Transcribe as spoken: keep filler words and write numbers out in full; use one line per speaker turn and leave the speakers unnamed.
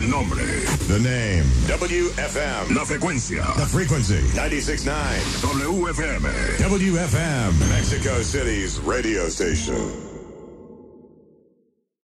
Nombre The Name. W F M. La frecuencia. The frequency. ninety-six point nine. W F M. W F M. Mexico City's radio station.